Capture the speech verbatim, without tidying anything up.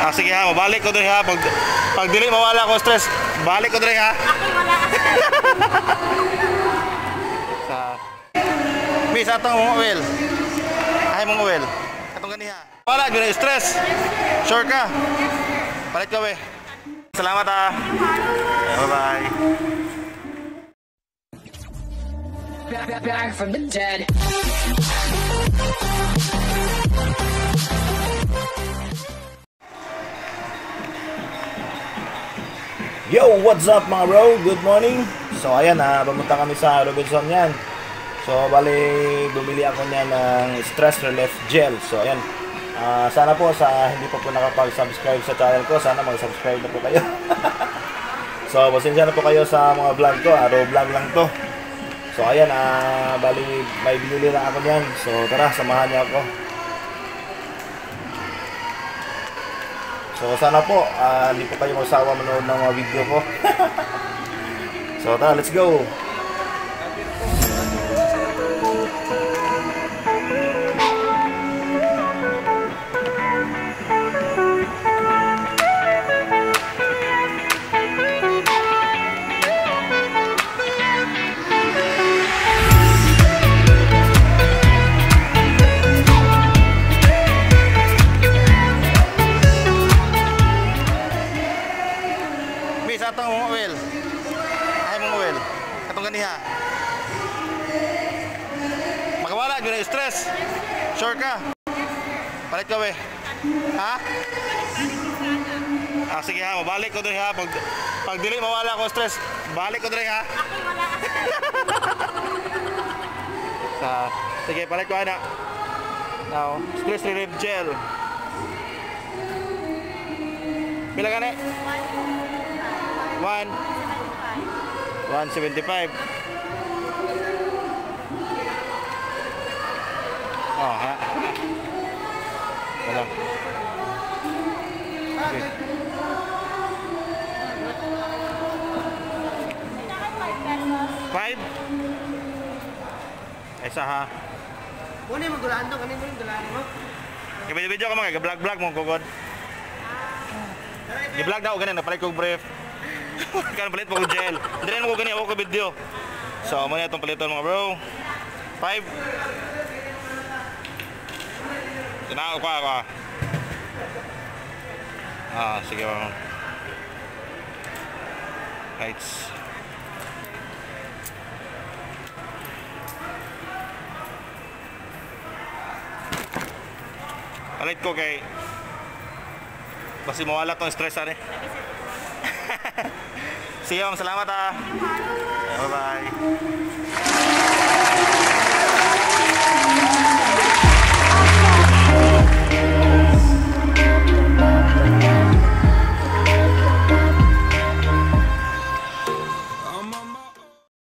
Ah, sige ha, mabalik ko dre ha. Pag, pag dili mawala ko stress, balik ko dre ha. Ako wala ka. Sa Miss, atong mong oil. Ay mong oil. Atong ganiha. Wala, yun na stress. Sure ka? Palit ka we. Salamat ha. Bye-bye. Back from the dead. Yo, what's up mga bro? Good morning. So ayan ha, pumunta kami sa Robinson yan. So bali, bumili ako niyan ng stress relief gel. So ayan, uh, sana po sa hindi pa po, po nakapag-subscribe sa channel ko, sana mag-subscribe na po kayo. So pasensya na po kayo sa mga vlog ko, araw vlog lang to. So ayan, uh, bali may binili na ako niyan. So tara, samahan niyo ako. So sana po, uh, hindi po kayo masawa manood ng mga video ko. So tara, let's go! Atong mong oil. Ay mong oil. Atong ganiha. Makawala yun na stress. Sure ka? Palit ka we. Ha? Ah, sige ha, mabalik ko dre ha. Pag, pag dili mawala ko stress, balik ko dre ha. Ako wala ka. Sa sige, palit ko na. Now, stress relief gel. Pila ka na? one one seventy-five. Oh, ha. Walang. Okay. Five? Isa ha. Muna yung magdulaan doon, kanina mo yung dulaan mo? Video-video ka mga, vlog-vlog mo kugod. I-vlog na ako ganyan, napalit ko brief. Kan palit pa ko gel. Hindi rin ako ganyan, ako ko video. So, muna itong palitan mga bro. Five. Tinako pa ako. Ah, sige bro. Heights. Palit ko kay basi mawala tong stress ani. Sige, salamat ah. Bye bye.